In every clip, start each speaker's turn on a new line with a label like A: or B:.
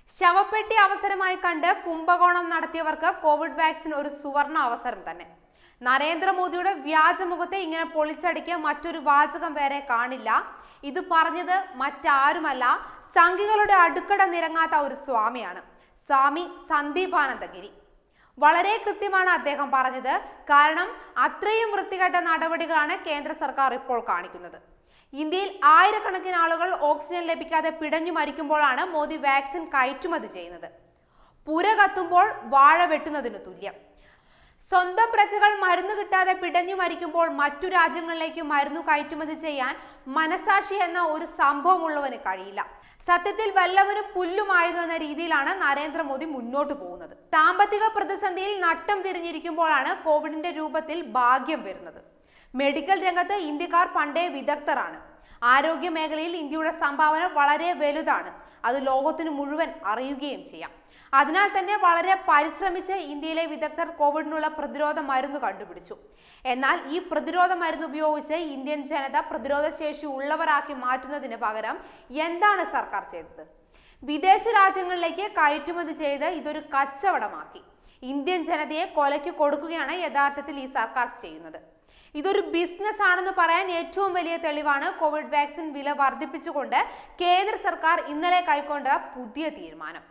A: ശവപ്പെട്ടി അവസരമായി കണ്ട് കുംഭകോണം നടത്തിയവർക്ക് കോവിഡ് വാക്സിൻ ഒരു സുവർണ അവസരം തന്നെ. നരേന്ദ്രമോദിയുടെ വ്യാജമുഖത്തെ ഇങ്ങനെ പൊളിച്ചടിക്കുക മറ്റൊരു വാചകം വേറെ കാണില്ല. ഇത് പറഞ്ഞത് മറ്റാരുമല്ല, സംഘികളുടെ അടുക്കട നിരങ്ങാത്ത ഒരു സ്വാമിയാണ്, സ്വാമി സന്ദീപാനന്ദഗിരി. വളരെ കൃത്യമാണ് അദ്ദേഹം പറഞ്ഞത്. കാരണം അത്രയും വൃത്തികെട്ട നടപടികളാണ് കേന്ദ്ര സർക്കാർ ഇപ്പോൾ കാണിക്കുന്നത്. ഇന്ത്യയിൽ ആയിരക്കണക്കിന് ആളുകൾ ഓക്സിജൻ ലഭിക്കാതെ പിടഞ്ഞു മരിക്കുമ്പോഴാണ് മോദി വാക്സിൻ കയറ്റുമതി ചെയ്യുന്നത്. പുര കത്തുമ്പോൾ വാഴ വെട്ടുന്നതിന് തുല്യം. സ്വന്തം പ്രജകൾ മരുന്ന് കിട്ടാതെ പിടഞ്ഞു മരിക്കുമ്പോൾ മറ്റു രാജ്യങ്ങളിലേക്ക് മരുന്ന് കയറ്റുമതി ചെയ്യാൻ മനസാക്ഷി എന്ന ഒരു സംഭവമുള്ളവന് കഴിയില്ല. സത്യത്തിൽ വല്ലവനും പുല്ലുമായതു എന്ന രീതിയിലാണ് നരേന്ദ്രമോദി മുന്നോട്ട് പോകുന്നത്. സാമ്പത്തിക പ്രതിസന്ധിയിൽ നട്ടം തിരിഞ്ഞിരിക്കുമ്പോഴാണ് കോവിഡിന്റെ രൂപത്തിൽ ഭാഗ്യം വരുന്നത്. മെഡിക്കൽ രംഗത്ത് ഇന്ത്യക്കാർ പണ്ടേ വിദഗ്ധരാണ്. ആരോഗ്യ മേഖലയിൽ ഇന്ത്യയുടെ സംഭാവന വളരെ വലുതാണ്. അത് ലോകത്തിന് മുഴുവൻ അറിയുകയും ചെയ്യാം. അതിനാൽ തന്നെ വളരെ പരിശ്രമിച്ച് ഇന്ത്യയിലെ വിദഗ്ധർ കോവിഡിനുള്ള പ്രതിരോധ മരുന്ന് കണ്ടുപിടിച്ചു. എന്നാൽ ഈ പ്രതിരോധ മരുന്ന് ഉപയോഗിച്ച് ഇന്ത്യൻ ജനത പ്രതിരോധ ശേഷി ഉള്ളവരാക്കി മാറ്റുന്നതിന് പകരം എന്താണ് സർക്കാർ ചെയ്തത്? വിദേശ രാജ്യങ്ങളിലേക്ക് കയറ്റുമതി ചെയ്ത് ഇതൊരു കച്ചവടമാക്കി ഇന്ത്യൻ ജനതയെ കൊലയ്ക്ക് കൊടുക്കുകയാണ് യഥാർത്ഥത്തിൽ ഈ സർക്കാർ ചെയ്യുന്നത്. ഇതൊരു ബിസിനസ് ആണെന്ന് പറയാൻ ഏറ്റവും വലിയ തെളിവാണ് കോവിഡ് വാക്സിൻ വില വർദ്ധിപ്പിച്ചുകൊണ്ട് കേന്ദ്ര സർക്കാർ ഇന്നലെ കൈക്കൊണ്ട പുതിയ തീരുമാനം.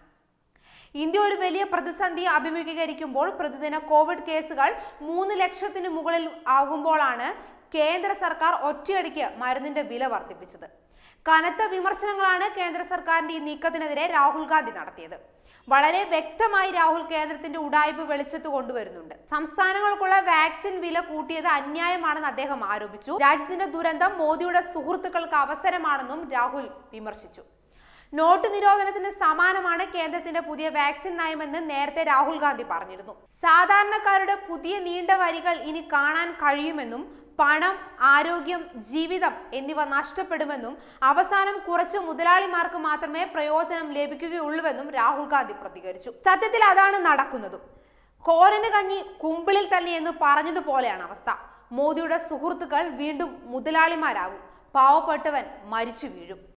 A: ഇന്ത്യ ഒരു വലിയ പ്രതിസന്ധി അഭിമുഖീകരിക്കുമ്പോൾ പ്രതിദിന കോവിഡ് കേസുകൾ 3 ലക്ഷത്തിന് മുകളിൽ ആകുമ്പോഴാണ് കേന്ദ്ര സർക്കാർ ഒറ്റയടിക്ക് മരുന്നിന്റെ വില വർദ്ധിപ്പിച്ചത്. കനത്ത വിമർശനങ്ങളാണ് കേന്ദ്ര സർക്കാരിന്റെ ഈ നീക്കത്തിനെതിരെ രാഹുൽ ഗാന്ധി നടത്തിയത്. വളരെ വ്യക്തമായി രാഹുൽ കേന്ദ്രത്തിന്റെ ഉഡായിപ്പ് വെളിച്ചത്ത് കൊണ്ടുവരുന്നുണ്ട്. സംസ്ഥാനങ്ങൾക്കുള്ള വാക്സിൻ വില കൂട്ടിയത് അന്യായമാണെന്ന് അദ്ദേഹം ആരോപിച്ചു. രാജ്യത്തിന്റെ ദുരന്തം മോദിയുടെ സുഹൃത്തുക്കൾക്ക് അവസരമാണെന്നും രാഹുൽ വിമർശിച്ചു. നോട്ട് നിരോധനത്തിന് സമാനമാണ് കേന്ദ്രത്തിന്റെ പുതിയ വാക്സിൻ നയമെന്ന് നേരത്തെ രാഹുൽ ഗാന്ധി പറഞ്ഞിരുന്നു. സാധാരണക്കാരുടെ പുതിയ നീണ്ട വരികൾ ഇനി കാണാൻ കഴിയുമെന്നും പണം, ആരോഗ്യം, ജീവിതം എന്നിവ നഷ്ടപ്പെടുമെന്നും അവസാനം കുറച്ച് മുതലാളിമാർക്ക് മാത്രമേ പ്രയോജനം ലഭിക്കുകയുള്ളൂവെന്നും രാഹുൽ ഗാന്ധി പ്രതികരിച്ചു. സത്യത്തിൽ അതാണ് നടക്കുന്നതും. കോരന് കഞ്ഞി കുമ്പിളിൽ തന്നെ എന്ന് പറഞ്ഞതുപോലെയാണ് അവസ്ഥ. മോദിയുടെ സുഹൃത്തുക്കൾ വീണ്ടും മുതലാളിമാരാകും, പാവപ്പെട്ടവൻ മരിച്ചു വീഴും.